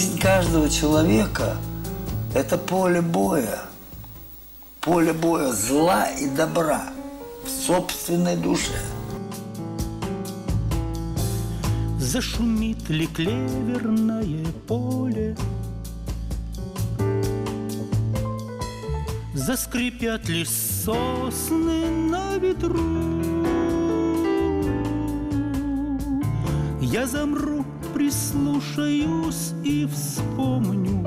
Жизнь каждого человека – это поле боя зла и добра в собственной душе. Зашумит ли клеверное поле, заскрипят ли сосны на ветру, я замру, прислушаюсь и вспомню,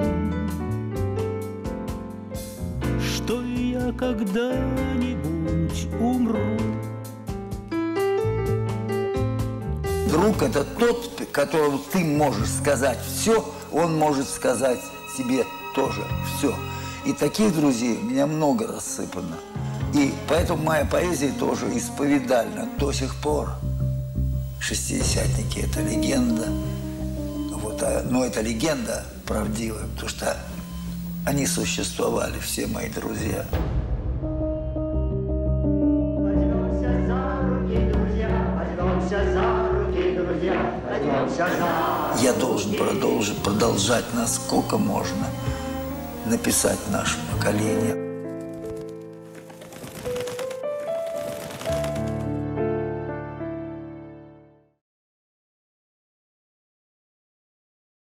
что я когда-нибудь умру. Друг – это тот, которому ты можешь сказать все, он может сказать себе тоже все. И таких друзей у меня много рассыпано. И поэтому моя поэзия тоже исповедальна до сих пор. Шестидесятники – это легенда. Вот, но эта легенда правдивая, потому что они существовали, все мои друзья. Я должен продолжать, насколько можно, написать наше поколение.